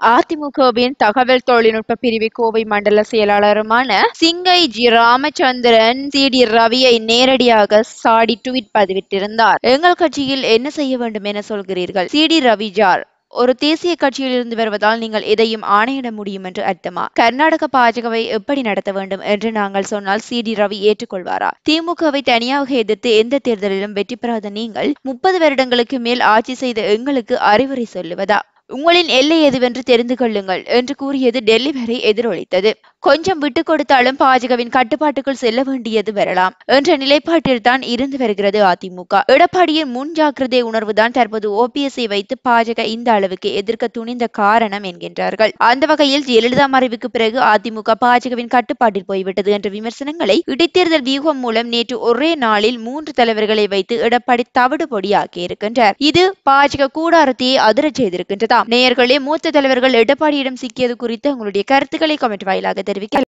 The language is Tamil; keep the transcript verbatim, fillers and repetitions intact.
அதிமுகவின் தகவல் தொழில்நுட்ப பிரிவு கோவை மண்டல செயலாளருமான சிங்கை ஜி ராமச்சந்திரன் சி டி ரவியை நேரடியாக சாடி ட்வீட் பதிவிட்டிருந்தார். எங்கள் கட்சியில் என்ன செய்ய வேண்டும் என சொல்கிறீர்கள்? சி டி ரவி ஜார் ஒரு தேசிய கட்சியில் இருந்து வருவதால் நீங்கள் எதையும் ஆணையிட முடியும் என்று அர்த்தமா? கர்நாடக பாஜகவை எப்படி நடத்த வேண்டும் என்று நாங்கள் சொன்னால் சி டி ரவி ஏற்றுக்கொள்வாரா? திமுகவை தனியாக எதிர்த்து எந்த தேர்தலிலும் வெற்றி பெறாத நீங்கள் முப்பது வருடங்களுக்கு மேல் ஆட்சி செய்த எங்களுக்கு அறிவுரை சொல்லுவதா? உங்களின் எல்லை எதுவென்று தெரிந்து கொள்ளுங்கள் என்று கூறியது டெல்லி வரை எதிரொலித்தது. கொஞ்சம் விட்டுக் கொடுத்தாலும் பாஜகவின் கட்டுப்பாட்டுக்குள் செல்ல வேண்டியது வரலாம் என்ற நிலைப்பாட்டில் தான் இருந்து வருகிறது அதிமுக. எடப்பாடியின் முன் ஜாக்கிரதை உணர்வுதான் தற்போது ஓபிஎஸ்ஐ வைத்து பாஜக இந்த அளவுக்கு எதிர்க்க துணிந்த காரணம் என்கின்றார்கள். அந்த வகையில் ஜெயலலிதா மறைவுக்கு பிறகு அதிமுக பாஜகவின் கட்டுப்பாட்டில் போய்விட்டது என்ற விமர்சனங்களை இடைத்தேர்தல் வியூகம் மூலம் நேற்று ஒரே நாளில் மூன்று தலைவர்களை வைத்து எடப்பாடி தவிடு பொடியாக்கி இருக்கின்றார். இது பாஜக கூடாரத்தையே அதிரச் செய்திருக்கின்றதா? நேயர்களே, மூத்த தலைவர்கள் எடப்பாடியிடம் சிக்கியது குறித்து உங்களுடைய கருத்துக்களை கமெண்ட் வாயிலாக தெரிவிக்க